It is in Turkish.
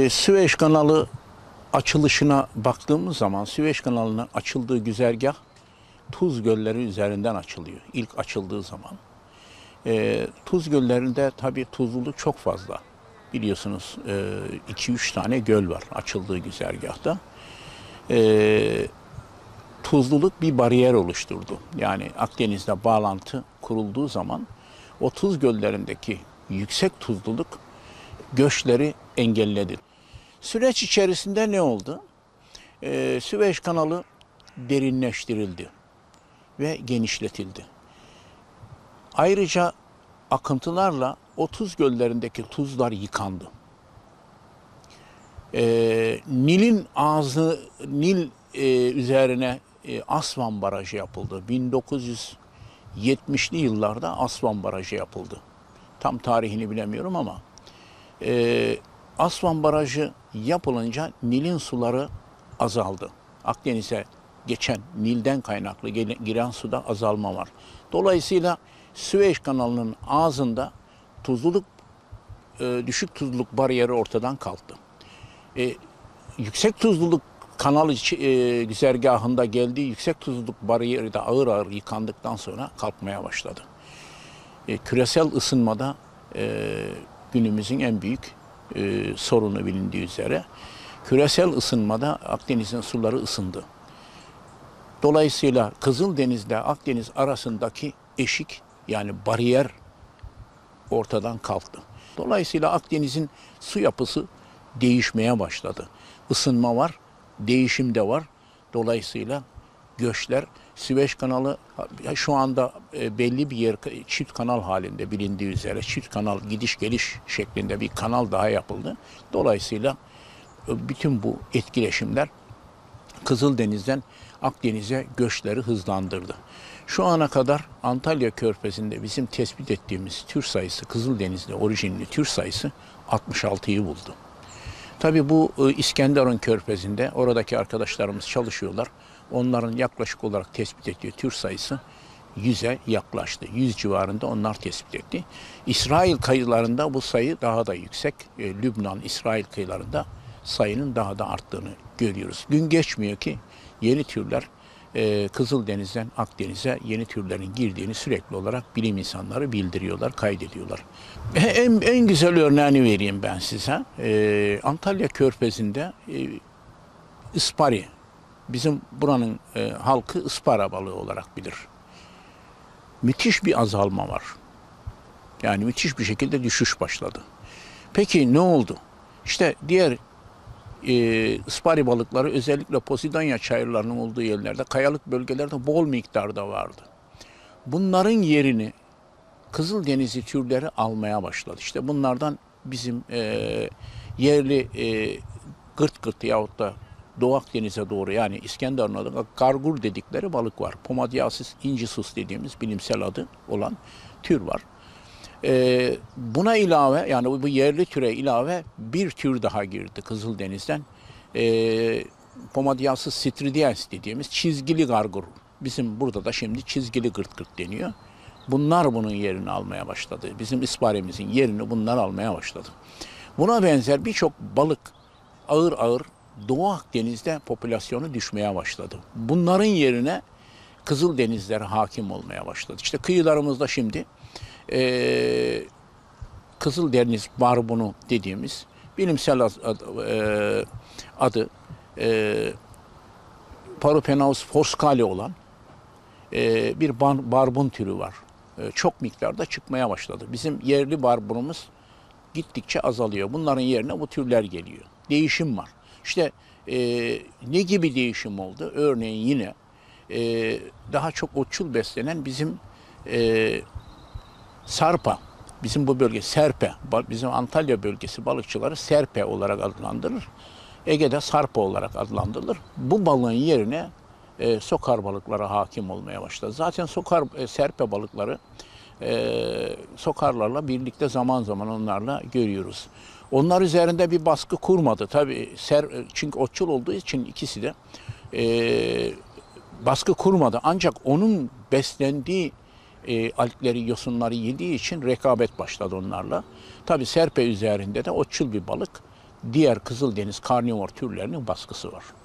Süveyş kanalı açılışına baktığımız zaman Süveyş kanalının açıldığı güzergah Tuz Gölleri üzerinden açılıyor. İlk açıldığı zaman. Tuz Göllerinde tabii tuzluluk çok fazla. Biliyorsunuz 2-3 tane göl var açıldığı güzergahta. Tuzluluk bir bariyer oluşturdu. Yani Akdeniz'de bağlantı kurulduğu zaman o tuz göllerindeki yüksek tuzluluk göçleri engelledi. Süreç içerisinde ne oldu? Süveyş kanalı derinleştirildi ve genişletildi. Ayrıca akıntılarla o tuz göllerindeki tuzlar yıkandı. Nil üzerine Asvan Barajı yapıldı. 1970'li yıllarda Asvan Barajı yapıldı. Tam tarihini bilemiyorum ama Asvan Barajı yapılınca Nil'in suları azaldı. Akdeniz'e geçen Nil'den kaynaklı giren suda azalma var. Dolayısıyla Süveyş kanalının ağzında düşük tuzluluk bariyeri ortadan kalktı. Yüksek tuzluluk kanal güzergahında geldiği yüksek tuzluluk bariyeri de ağır ağır yıkandıktan sonra kalkmaya başladı. Küresel ısınmada günümüzün en büyük sorunu bilindiği üzere küresel ısınmada Akdeniz'in suları ısındı. Dolayısıyla Kızıldeniz'le Akdeniz arasındaki eşik yani bariyer ortadan kalktı. Dolayısıyla Akdeniz'in su yapısı değişmeye başladı. Isınma var, değişim de var. Dolayısıyla göçler, Süveyş kanalı şu anda belli bir yer çift kanal halinde bilindiği üzere çift kanal gidiş geliş şeklinde bir kanal daha yapıldı. Dolayısıyla bütün bu etkileşimler Kızıldeniz'den Akdeniz'e göçleri hızlandırdı. Şu ana kadar Antalya Körfezi'nde bizim tespit ettiğimiz tür sayısı, Kızıldeniz'de orijinli tür sayısı 66'yı buldu. Tabii bu İskenderun Körfezi'nde oradaki arkadaşlarımız çalışıyorlar. Onların yaklaşık olarak tespit ettiği tür sayısı 100'e yaklaştı. 100 civarında onlar tespit etti. İsrail kıyılarında bu sayı daha da yüksek. Lübnan, İsrail kıyılarında sayının daha da arttığını görüyoruz. Gün geçmiyor ki yeni türler Kızıldeniz'den Akdeniz'e yeni türlerin girdiğini sürekli olarak bilim insanları bildiriyorlar, kaydediyorlar. En güzel örneğini vereyim ben size. Antalya Körfezi'nde ıspari, bizim buranın halkı ıspara balığı olarak bilir. Müthiş bir azalma var. Yani müthiş bir şekilde düşüş başladı. Peki ne oldu? İşte diğer ıspari balıkları özellikle Posidonya çayırlarının olduğu yerlerde, kayalık bölgelerde bol miktarda vardı. Bunların yerini Kızıldenizli türleri almaya başladı. İşte bunlardan bizim yerli gırt gırt yahut da Doğu Akdeniz'e doğru yani İskenderun'da gargur dedikleri balık var. Pomadiasis incisus dediğimiz bilimsel adı olan tür var. Buna ilave yani bu yerli türe ilave bir tür daha girdi Kızıldeniz'den. Pomadiasis stridens dediğimiz çizgili gargur. Bizim burada da şimdi çizgili gırt gırt deniyor. Bunlar bunun yerini almaya başladı. Bizim isparemizin yerini bunlar almaya başladı. Buna benzer birçok balık ağır ağır Doğu Akdeniz'de popülasyonu düşmeye başladı. Bunların yerine Kızıldenizlere hakim olmaya başladı. İşte kıyılarımızda şimdi Kızıldeniz barbunu dediğimiz bilimsel adı Parupenaus forscale olan bir barbun türü var. Çok miktarda çıkmaya başladı. Bizim yerli barbunumuz gittikçe azalıyor. Bunların yerine bu türler geliyor. Değişim var. İşte ne gibi değişim oldu? Örneğin yine daha çok otçul beslenen bizim sarpa, bizim bu bölge serpe, bizim Antalya bölgesi balıkçıları serpe olarak adlandırır. Ege'de sarpa olarak adlandırılır. Bu balığın yerine sokar balıkları hakim olmaya başladı. Zaten serpe balıkları sokarlarla birlikte zaman zaman onlarla görüyoruz. Onlar üzerinde bir baskı kurmadı. Tabii çünkü otçul olduğu için ikisi de baskı kurmadı. Ancak onun beslendiği algleri, yosunları yediği için rekabet başladı onlarla. Tabii serpe üzerinde de otçul bir balık diğer Kızıldeniz karnivor türlerinin baskısı var.